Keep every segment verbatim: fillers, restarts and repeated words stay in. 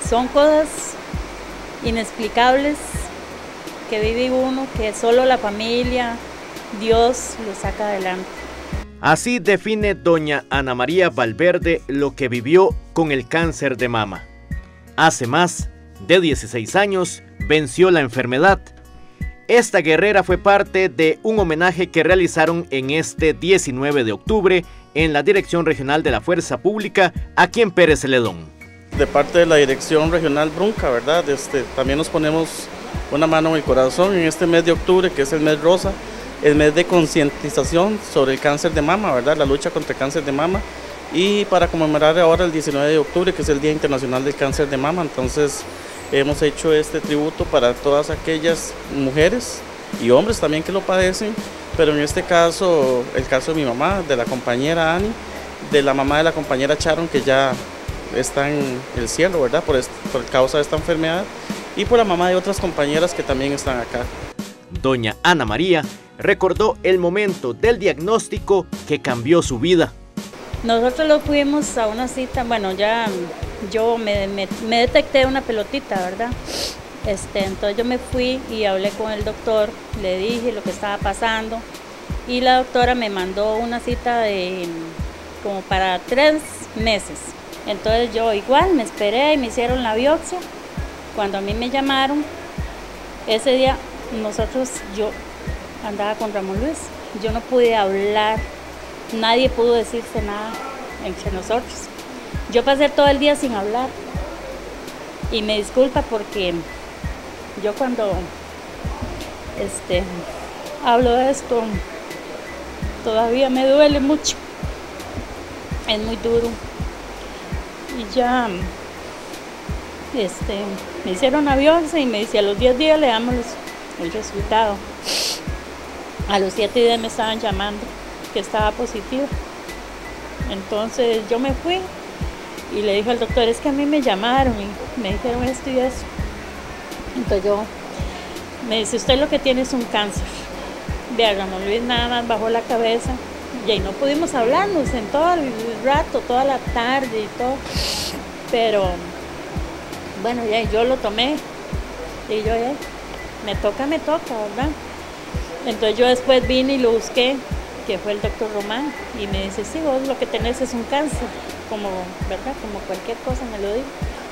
son cosas inexplicables que vive uno, que solo la familia, Dios lo saca adelante. Así define doña Ana María Valverde lo que vivió con el cáncer de mama. Hace más de dieciséis años venció la enfermedad. Esta guerrera fue parte de un homenaje que realizaron en este diecinueve de octubre en la Dirección Regional de la Fuerza Pública aquí en Pérez Celedón. De parte de la Dirección Regional Brunca, ¿verdad? Este, también nos ponemos una mano en el corazón en este mes de octubre, que es el mes rosa, el mes de concientización sobre el cáncer de mama, ¿verdad? La lucha contra el cáncer de mama, y para conmemorar ahora el diecinueve de octubre, que es el Día Internacional del Cáncer de Mama. Entonces hemos hecho este tributo para todas aquellas mujeres y hombres también que lo padecen, pero en este caso, el caso de mi mamá, de la compañera Ani, de la mamá de la compañera Sharon, que ya está en el cielo, ¿verdad? Por, este, por causa de esta enfermedad, y por la mamá de otras compañeras que también están acá. Doña Ana María recordó el momento del diagnóstico que cambió su vida. Nosotros lo fuimos a una cita, bueno, ya yo me, me, me detecté una pelotita, ¿verdad? Este, entonces yo me fui y hablé con el doctor, le dije lo que estaba pasando, y la doctora me mandó una cita de como para tres meses. Entonces yo igual me esperé y me hicieron la biopsia. Cuando a mí me llamaron, ese día nosotros, yo andaba con Ramón Luis, yo no pude hablar, nadie pudo decirse nada entre nosotros. Yo pasé todo el día sin hablar y me disculpa porque yo cuando este, hablo de esto todavía me duele mucho, es muy duro. Y ya este, me hicieron una biopsia y me dice a los diez días le damos los, el resultado. A los siete días me estaban llamando que estaba positivo. Entonces yo me fui y le dije al doctor, es que a mí me llamaron y me dijeron esto y eso. Entonces yo, me dice, usted lo que tiene es un cáncer. Vea, Ramón Luis nada más bajó la cabeza y ahí no pudimos hablarnos en todo el rato, toda la tarde y todo. Pero bueno, ya yo lo tomé y yo ya, me toca, me toca, ¿verdad? Entonces yo después vine y lo busqué, que fue el doctor Román, y me dice, sí, vos lo que tenés es un cáncer, como, ¿verdad? Como cualquier cosa me lo dijo.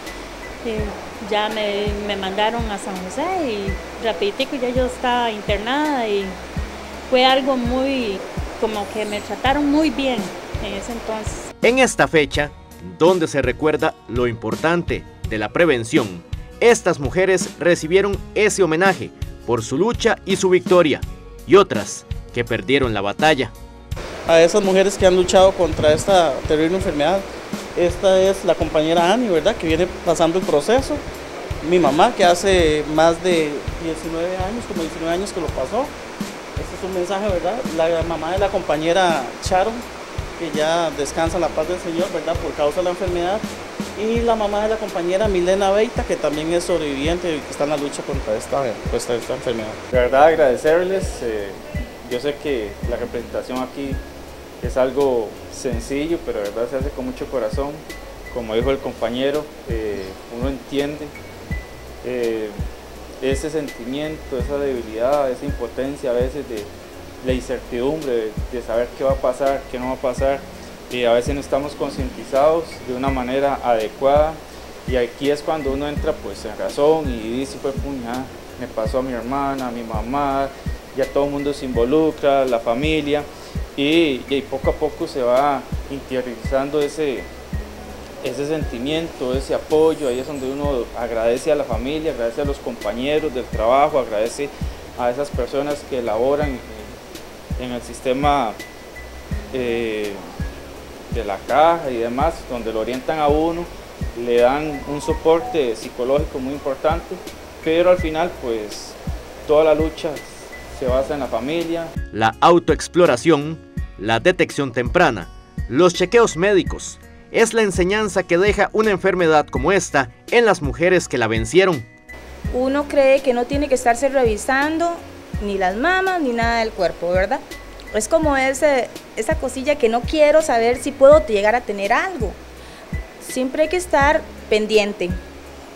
Y ya me, me mandaron a San José y rapidito ya yo estaba internada y fue algo muy, como que me trataron muy bien en ese entonces. En esta fecha, donde se recuerda lo importante de la prevención, estas mujeres recibieron ese homenaje por su lucha y su victoria, y otras que perdieron la batalla. A esas mujeres que han luchado contra esta terrible enfermedad, esta es la compañera Ani, ¿verdad? Que viene pasando el proceso. Mi mamá, que hace más de diecinueve años, como diecinueve años que lo pasó. Este es un mensaje, ¿verdad? La mamá de la compañera Sharon, que ya descansa en la paz del Señor, ¿verdad? Por causa de la enfermedad. Y la mamá de la compañera Milena Beita, que también es sobreviviente y que está en la lucha contra esta, contra esta enfermedad. De verdad agradecerles, eh, yo sé que la representación aquí es algo sencillo, pero de verdad se hace con mucho corazón. Como dijo el compañero, eh, uno entiende eh, ese sentimiento, esa debilidad, esa impotencia a veces de la incertidumbre, de, de saber qué va a pasar, qué no va a pasar. Y a veces no estamos concientizados de una manera adecuada, y aquí es cuando uno entra pues en razón y dice, pues puña, me pasó a mi hermana, a mi mamá, ya todo el mundo se involucra, la familia, y, y poco a poco se va interiorizando ese, ese sentimiento, ese apoyo. Ahí es donde uno agradece a la familia, agradece a los compañeros del trabajo, agradece a esas personas que laboran en, en el sistema eh, de la caja y demás, donde lo orientan a uno, le dan un soporte psicológico muy importante, pero al final pues toda la lucha se basa en la familia. La autoexploración, la detección temprana, los chequeos médicos, es la enseñanza que deja una enfermedad como esta en las mujeres que la vencieron. Uno cree que no tiene que estarse revisando ni las mamas ni nada del cuerpo, ¿verdad? Es como ese, esa cosilla que no quiero saber si puedo llegar a tener algo. Siempre hay que estar pendiente.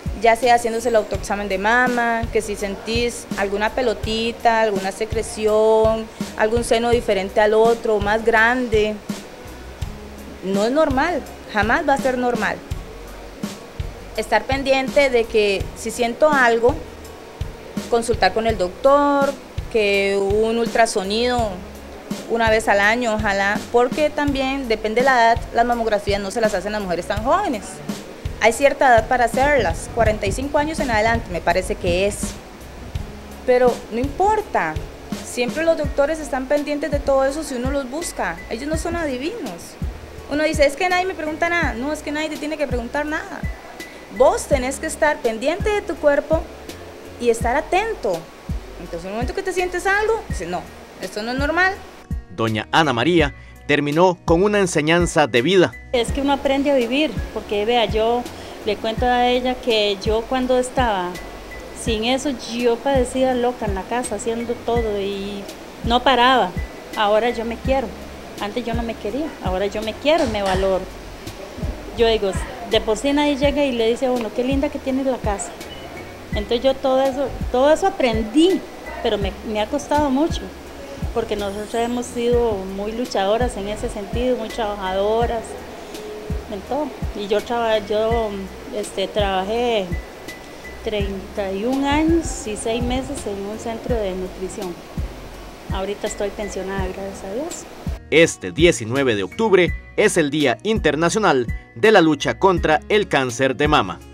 ya sea haciéndose el autoexamen de mama, que si sentís alguna pelotita, alguna secreción, algún seno diferente al otro, más grande, no es normal, jamás va a ser normal. Estar pendiente de que si siento algo, consultar con el doctor, que un ultrasonido una vez al año, ojalá, porque también depende de la edad, las mamografías no se las hacen las mujeres tan jóvenes. Hay cierta edad para hacerlas, cuarenta y cinco años en adelante me parece que es, pero no importa, siempre los doctores están pendientes de todo eso si uno los busca, ellos no son adivinos. Uno dice, es que nadie me pregunta nada, no, es que nadie te tiene que preguntar nada. Vos tenés que estar pendiente de tu cuerpo y estar atento. Entonces, en el momento que te sientes algo, dices, no, esto no es normal. Doña Ana María terminó con una enseñanza de vida. Es que uno aprende a vivir, porque vea, yo le cuento a ella que yo cuando estaba sin eso, yo padecía loca en la casa, haciendo todo y no paraba. Ahora yo me quiero. Antes yo no me quería, ahora yo me quiero y me valoro. Yo digo, de por sí nadie llega y le dice a uno, qué linda que tienes la casa. Entonces yo todo eso, todo eso aprendí, pero me, me ha costado mucho, porque nosotros hemos sido muy luchadoras en ese sentido, muy trabajadoras, en todo. Y yo, traba, yo este, trabajé treinta y un años y seis meses en un centro de nutrición. Ahorita estoy pensionada, gracias a Dios. Este diecinueve de octubre es el Día Internacional de la Lucha contra el Cáncer de Mama.